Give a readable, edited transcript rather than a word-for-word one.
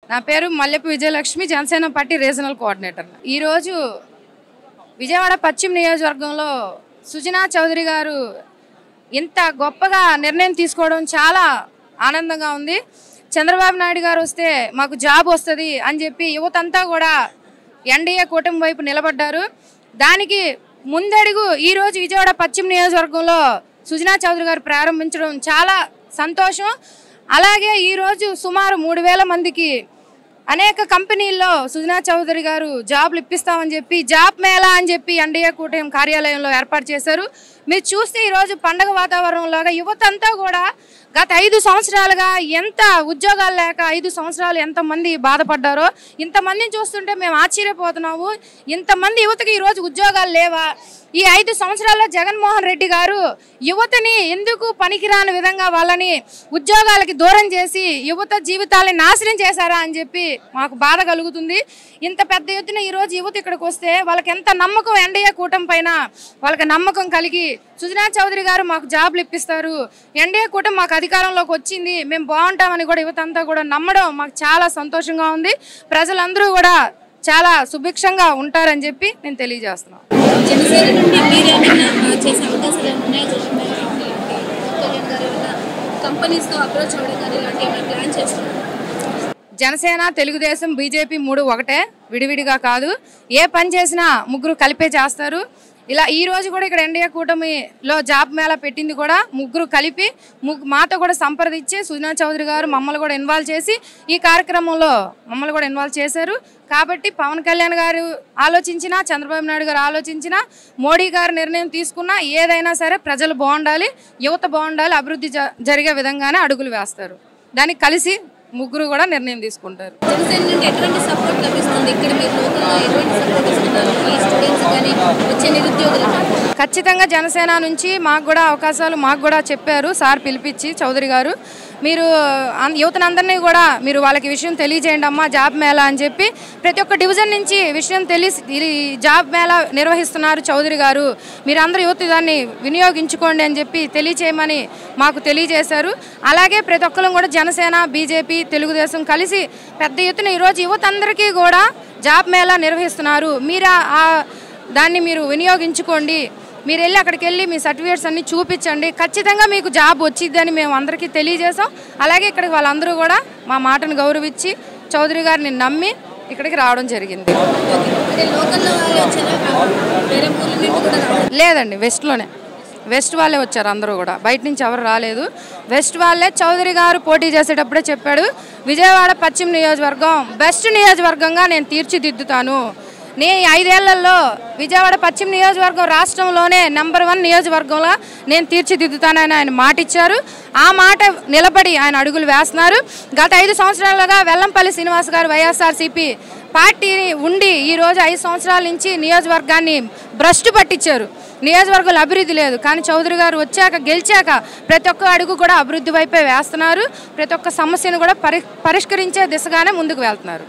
నా పేరు Mallepu Vijayalakshmi, Janasena party regional coordinator. ఈరోజు విజయవాడ పశ్చిమ నియోజకవర్గంలో సుజనా చౌదరి గారు ఇంత గొప్పగా నిర్ణయం తీసుకోవడం చాలా ఆనందంగా ఉంది. చంద్రబాబు నాయుడు గారు వస్తే మాకు జాబ్ వస్తుంది అని చెప్పి యువతంతా కూడా ఎన్డీఏ కూటమి వైపు నిలబడ్డారు. దానికి ముందడుగు ఈరోజు విజయవాడ పశ్చిమ నియోజకవర్గంలో సుజనా చౌదరి గారు ప్రారంభించడం చాలా సంతోషం. అలాగే ఈరోజు సుమారు 3000 మందికి అనేక కంపెనీల్లో సుజనా చౌదరి గారు జాబ్లు ఇప్పిస్తామని చెప్పి జాబ్ మేళా అని చెప్పి ఎన్డీఏ కూటమి కార్యాలయంలో ఏర్పాటు చేశారు. మీరు చూస్తే ఈరోజు పండగ వాతావరణంలాగా యువతంతా కూడా గత 5 సంవత్సరాలుగా ఎంత ఉద్యోగాలు లేక 5 సంవత్సరాలు ఎంతమంది బాధపడ్డారో ఇంతమందిని చూస్తుంటే మేము ఆశ్చర్యపోతున్నాము. ఇంతమంది యువతకి ఈరోజు ఉద్యోగాలు లేవా? ఈ 5 సంవత్సరాల్లో జగన్మోహన్ రెడ్డి గారు యువతని ఎందుకు పనికిరాని విధంగా వాళ్ళని ఉద్యోగాలకి దూరం చేసి యువత జీవితాలని నాశనం చేశారా అని చెప్పి మాకు బాధ కలుగుతుంది. ఇంత పెద్ద ఎత్తున ఈరోజు యువత ఇక్కడికి వస్తే వాళ్ళకి ఎంత నమ్మకం ఎన్డీఏ కూటమి పైన వాళ్ళకి నమ్మకం కలిగి సుజనా చౌదరి గారు మాకు జాబ్లు ఇప్పిస్తారు, ఎన్డీఏ కూటమి మాకు అధికారంలోకి వచ్చింది, మేము బాగుంటామని కూడా యువత అంతా కూడా నమ్మడం మాకు చాలా సంతోషంగా ఉంది. ప్రజలందరూ కూడా చాలా సుభిక్షంగా ఉంటారని చెప్పి నేను తెలియజేస్తున్నాను. జనసేన, తెలుగుదేశం, బీజేపీ 3 ఒకటే, విడివిడిగా కాదు. ఏ పని చేసినా ముగ్గురు కలిపే చేస్తారు. ఇలా ఈ రోజు కూడా ఇక్కడ ఎన్డీఏ కూటమిలో జాబ్ మేళా పెట్టింది కూడా ముగ్గురు కలిపి మాతో కూడా సంప్రదించి సుజనా చౌదరి గారు మమ్మల్ని కూడా ఇన్వాల్వ్ చేసి ఈ కార్యక్రమంలో మమ్మల్ని కూడా ఇన్వాల్వ్ చేశారు. కాబట్టి పవన్ కళ్యాణ్ గారు ఆలోచించినా, చంద్రబాబు నాయుడు గారు ఆలోచించినా, మోడీ గారు నిర్ణయం తీసుకున్నా ఏదైనా సరే ప్రజలు బాగుండాలి, యువత బాగుండాలి, అభివృద్ధి జరిగే విధంగానే అడుగులు వేస్తారు. దానికి కలిసి ముగ్గురు కూడా నిర్ణయం తీసుకుంటారు. ఖచ్చితంగా జనసేన నుంచి మాకు కూడా అవకాశాలు మాకు కూడా చెప్పారు సార్ పిలిపించి చౌదరి గారు. మీరు యువతనందరినీ కూడా మీరు వాళ్ళకి విషయం తెలియజేయండి అమ్మా జాబ్ మేళా అని చెప్పి ప్రతి ఒక్క డివిజన్ నుంచి విషయం తెలిసి జాబ్ మేళా నిర్వహిస్తున్నారు చౌదరి గారు, మీరందరూ యువత దాన్ని వినియోగించుకోండి అని చెప్పి తెలియచేయమని మాకు తెలియజేశారు. అలాగే ప్రతి ఒక్కరు కూడా జనసేన, బీజేపీ, తెలుగుదేశం కలిసి పెద్ద ఎత్తున ఈరోజు యువత అందరికీ కూడా జాబ్ మేళా నిర్వహిస్తున్నారు. మీరు దాన్ని మీరు వినియోగించుకోండి, మీరు వెళ్ళి అక్కడికి వెళ్ళి మీ సర్టిఫికేట్స్ అన్నీ చూపించండి, ఖచ్చితంగా మీకు జాబ్ వచ్చిద్దని మేము అందరికీ తెలియజేసాం. అలాగే ఇక్కడికి వాళ్ళందరూ కూడా మా మాటను గౌరవించి చౌదరి గారిని నమ్మి ఇక్కడికి రావడం జరిగింది. లేదండి, వెస్ట్ వాళ్ళే వచ్చారు అందరూ కూడా, బయట నుంచి ఎవరు రాలేదు. వెస్ట్ వాళ్ళే. చౌదరి గారు పోటీ చేసేటప్పుడే చెప్పాడు విజయవాడ పశ్చిమ నియోజకవర్గం బెస్ట్ నియోజకవర్గంగా నేను తీర్చిదిద్దుతాను, నేను 5 ఏళ్లలో విజయవాడ పశ్చిమ నియోజకవర్గం రాష్ట్రంలోనే నెంబర్ 1 నియోజకవర్గంలో నేను తీర్చిదిద్దుతానని ఆయన మాట ఇచ్చారు. ఆ మాట నిలబడి ఆయన అడుగులు వేస్తున్నారు. గత 5 సంవత్సరాలుగా వెల్లంపల్లి శ్రీనివాస్ గారు వైఎస్ఆర్సీపీ పార్టీ ఉండి ఈరోజు 5 సంవత్సరాల నుంచి నియోజకవర్గాన్ని భ్రష్టు పట్టించారు. నియోజకవర్గంలో అభివృద్ధి లేదు. కానీ చౌదరి గారు గెలిచాక ప్రతి ఒక్క అడుగు కూడా అభివృద్ధి వైపే వేస్తున్నారు. ప్రతి ఒక్క సమస్యను కూడా పరిష్కరించే దిశగానే ముందుకు వెళ్తున్నారు.